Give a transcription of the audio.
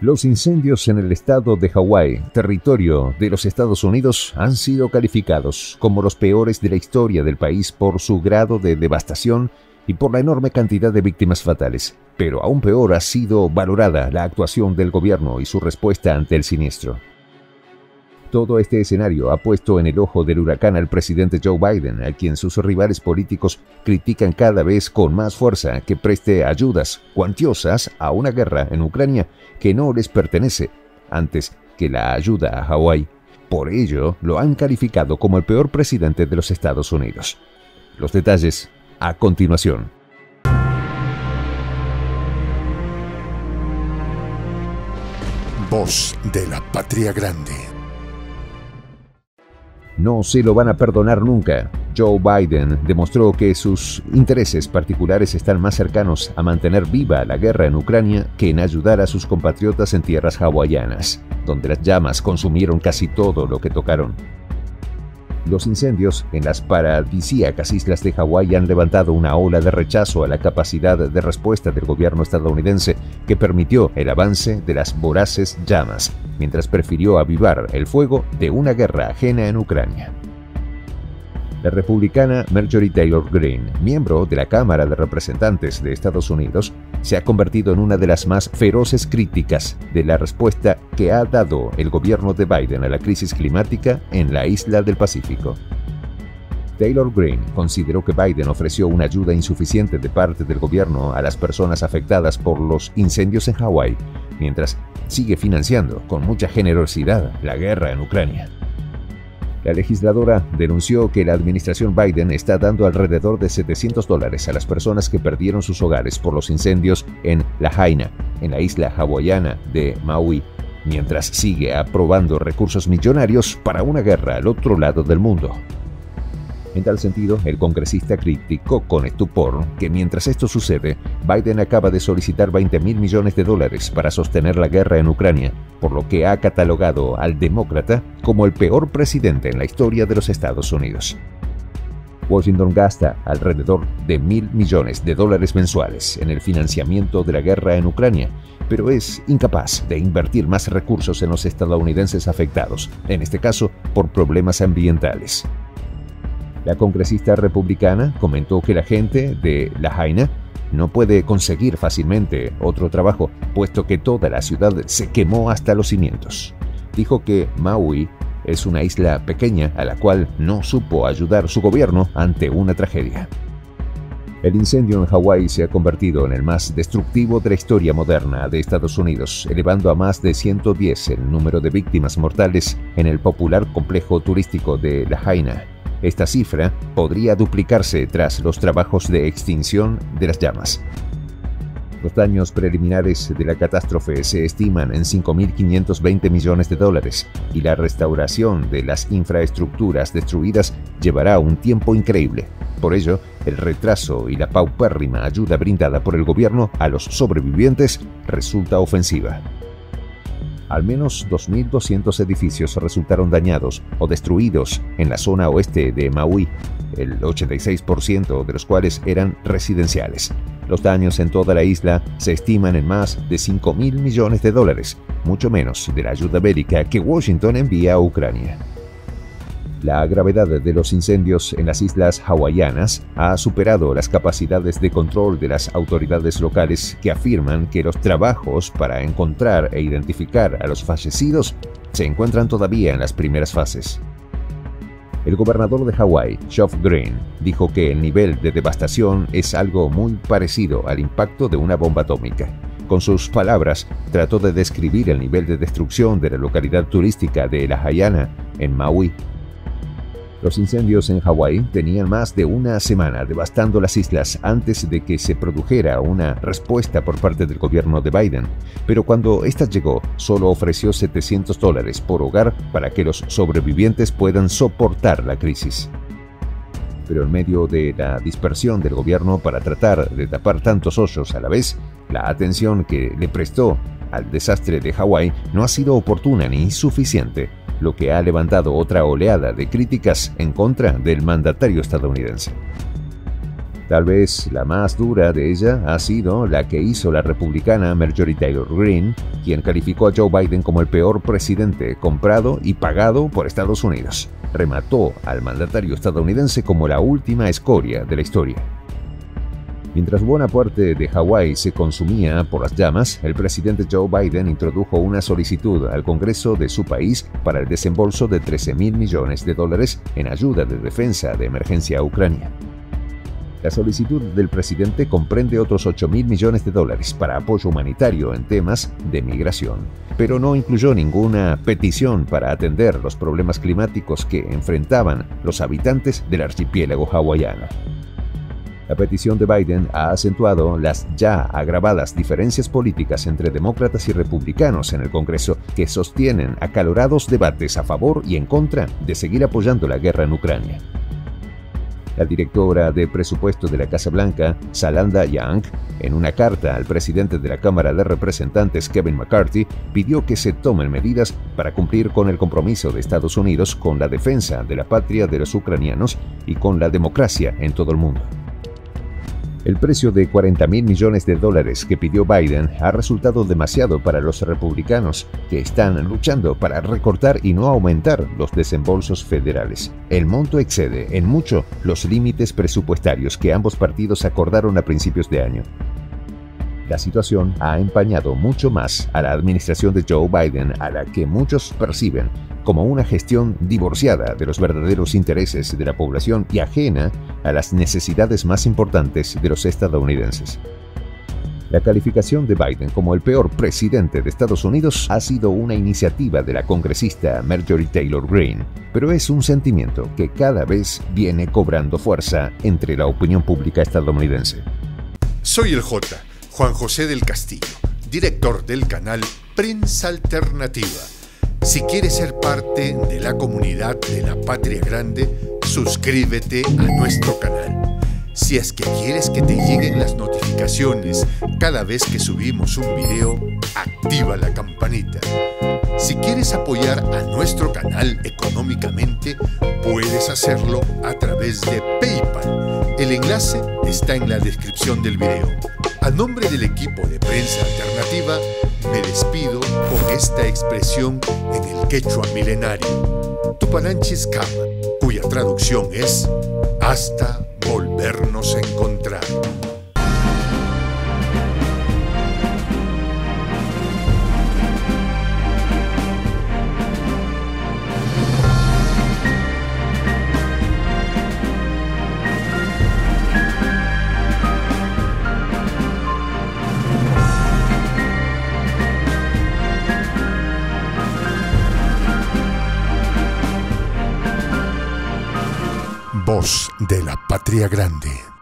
Los incendios en el estado de Hawái, territorio de los Estados Unidos, han sido calificados como los peores de la historia del país por su grado de devastación y por la enorme cantidad de víctimas fatales. Pero aún peor ha sido valorada la actuación del gobierno y su respuesta ante el siniestro. Todo este escenario ha puesto en el ojo del huracán al presidente Joe Biden, a quien sus rivales políticos critican cada vez con más fuerza que preste ayudas cuantiosas a una guerra en Ucrania que no les pertenece, antes que la ayuda a Hawái. Por ello, lo han calificado como el peor presidente de los Estados Unidos. Los detalles a continuación. Voz de la Patria Grande. No se lo van a perdonar nunca. Joe Biden demostró que sus intereses particulares están más cercanos a mantener viva la guerra en Ucrania que en ayudar a sus compatriotas en tierras hawaianas, donde las llamas consumieron casi todo lo que tocaron. Los incendios en las paradisíacas islas de Hawái han levantado una ola de rechazo a la capacidad de respuesta del gobierno estadounidense que permitió el avance de las voraces llamas, mientras prefirió avivar el fuego de una guerra ajena en Ucrania. La republicana Marjorie Taylor Greene, miembro de la Cámara de Representantes de Estados Unidos, se ha convertido en una de las más feroces críticas de la respuesta que ha dado el gobierno de Biden a la crisis climática en la isla del Pacífico. Taylor Greene consideró que Biden ofreció una ayuda insuficiente de parte del gobierno a las personas afectadas por los incendios en Hawái, mientras sigue financiando con mucha generosidad la guerra en Ucrania. La legisladora denunció que la administración Biden está dando alrededor de $700 a las personas que perdieron sus hogares por los incendios en Lahaina, en la isla hawaiana de Maui, mientras sigue aprobando recursos millonarios para una guerra al otro lado del mundo. En tal sentido, el congresista criticó con estupor que mientras esto sucede, Biden acaba de solicitar $20,000 millones para sostener la guerra en Ucrania, por lo que ha catalogado al demócrata como el peor presidente en la historia de los Estados Unidos. Washington gasta alrededor de $1,000 millones mensuales en el financiamiento de la guerra en Ucrania, pero es incapaz de invertir más recursos en los estadounidenses afectados, en este caso por problemas ambientales. La congresista republicana comentó que la gente de Lahaina no puede conseguir fácilmente otro trabajo, puesto que toda la ciudad se quemó hasta los cimientos. Dijo que Maui es una isla pequeña a la cual no supo ayudar su gobierno ante una tragedia. El incendio en Hawái se ha convertido en el más destructivo de la historia moderna de Estados Unidos, elevando a más de 110 el número de víctimas mortales en el popular complejo turístico de Lahaina. Esta cifra podría duplicarse tras los trabajos de extinción de las llamas. Los daños preliminares de la catástrofe se estiman en $5,520 millones y la restauración de las infraestructuras destruidas llevará un tiempo increíble. Por ello, el retraso y la paupérrima ayuda brindada por el gobierno a los sobrevivientes resulta ofensiva. Al menos 2.200 edificios resultaron dañados o destruidos en la zona oeste de Maui, el 86% de los cuales eran residenciales. Los daños en toda la isla se estiman en más de $5,000 millones, mucho menos de la ayuda bélica que Washington envía a Ucrania. La gravedad de los incendios en las islas hawaianas ha superado las capacidades de control de las autoridades locales, que afirman que los trabajos para encontrar e identificar a los fallecidos se encuentran todavía en las primeras fases. El gobernador de Hawái, Geoff Green, dijo que el nivel de devastación es algo muy parecido al impacto de una bomba atómica. Con sus palabras, trató de describir el nivel de destrucción de la localidad turística de Lahaina, en Maui. Los incendios en Hawái tenían más de una semana devastando las islas antes de que se produjera una respuesta por parte del gobierno de Biden, pero cuando ésta llegó, solo ofreció $700 por hogar para que los sobrevivientes puedan soportar la crisis. Pero en medio de la dispersión del gobierno para tratar de tapar tantos hoyos a la vez, la atención que le prestó al desastre de Hawái no ha sido oportuna ni suficiente, lo que ha levantado otra oleada de críticas en contra del mandatario estadounidense. Tal vez la más dura de ella ha sido la que hizo la republicana Marjorie Taylor Greene, quien calificó a Joe Biden como el peor presidente comprado y pagado por Estados Unidos. Remató al mandatario estadounidense como la última escoria de la historia. Mientras buena parte de Hawái se consumía por las llamas, el presidente Joe Biden introdujo una solicitud al Congreso de su país para el desembolso de $13.000 millones en ayuda de defensa de emergencia a Ucrania. La solicitud del presidente comprende otros $8.000 millones para apoyo humanitario en temas de migración, pero no incluyó ninguna petición para atender los problemas climáticos que enfrentaban los habitantes del archipiélago hawaiano. La petición de Biden ha acentuado las ya agravadas diferencias políticas entre demócratas y republicanos en el Congreso, que sostienen acalorados debates a favor y en contra de seguir apoyando la guerra en Ucrania. La directora de presupuesto de la Casa Blanca, Salanda Young, en una carta al presidente de la Cámara de Representantes, Kevin McCarthy, pidió que se tomen medidas para cumplir con el compromiso de Estados Unidos con la defensa de la patria de los ucranianos y con la democracia en todo el mundo. El precio de $40.000 millones que pidió Biden ha resultado demasiado para los republicanos, que están luchando para recortar y no aumentar los desembolsos federales. El monto excede en mucho los límites presupuestarios que ambos partidos acordaron a principios de año. La situación ha empañado mucho más a la administración de Joe Biden, a la que muchos perciben como una gestión divorciada de los verdaderos intereses de la población y ajena a las necesidades más importantes de los estadounidenses. La calificación de Biden como el peor presidente de Estados Unidos ha sido una iniciativa de la congresista Marjorie Taylor Greene, pero es un sentimiento que cada vez viene cobrando fuerza entre la opinión pública estadounidense. Soy el J, Juan José del Castillo, director del canal Prensa Alternativa. Si quieres ser parte de la comunidad de la Patria Grande, suscríbete a nuestro canal. Si es que quieres que te lleguen las notificaciones cada vez que subimos un video, activa la campanita. Si quieres apoyar a nuestro canal económicamente, puedes hacerlo a través de PayPal. El enlace está en la descripción del video. A nombre del equipo de Prensa Alternativa, me despido con esta expresión en el quechua milenario, Tupananchis Kama, cuya traducción es hasta volvernos a encontrar. Voz de la Patria Grande.